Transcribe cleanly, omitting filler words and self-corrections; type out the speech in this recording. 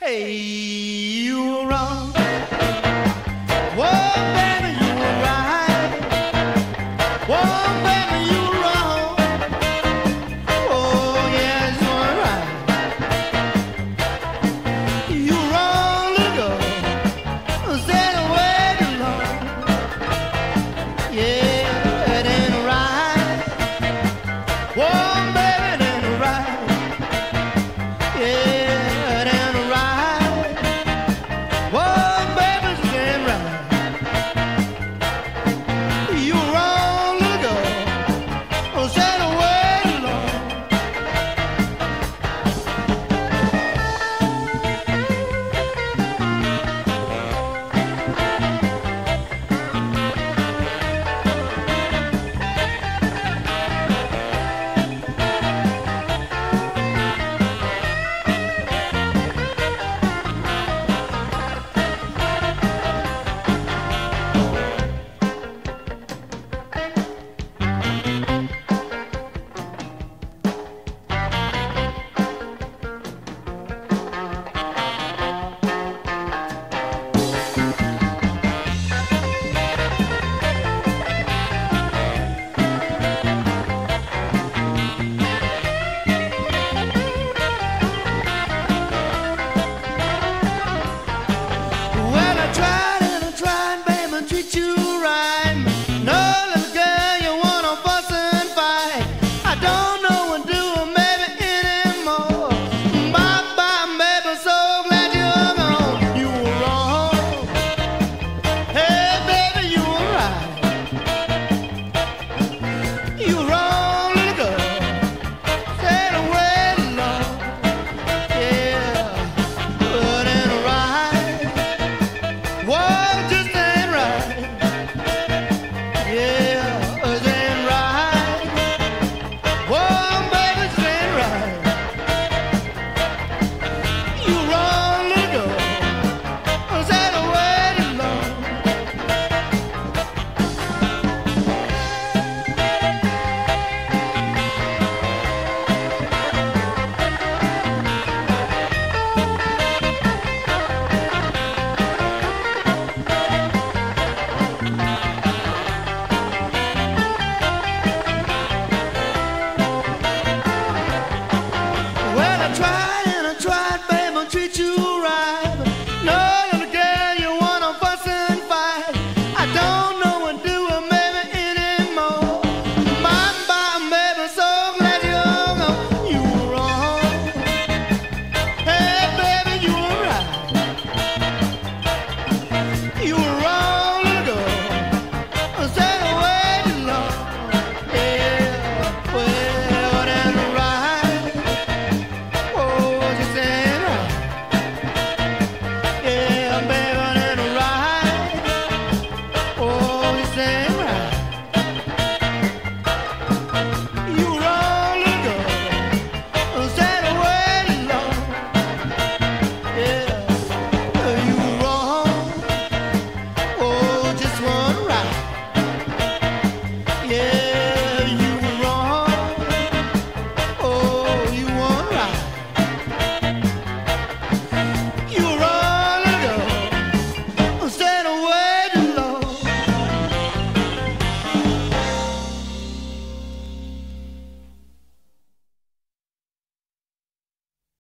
Hey, you were wrong. Whoa, baby, you were right. Whoa, baby, you were wrong. Oh, yes, you were right. You were wrong, little girl. Stay away too long. Yeah, it ain't right. Whoa, baby, it ain't right. Yeah, it ain't right. Whoa, baby, it ain't right. You were wrong, little girl. Stay away too long. Well, I tried and I tried, baby, treat you right. No, little girl, you wanna fuss and fight. I don't know what to do, maybe anymore. Bye bye, baby, so glad you're gone. You were wrong. Hey, baby, you were right. You were wrong, little girl. Stayed away too long. Yeah, but ain't right. Whoa, just ain't right. Yeah, it ain't right. Whoa, baby, it ain't right. You wrong, little girl. Stayed away too long. Well, I tried and I tried, baby, treat you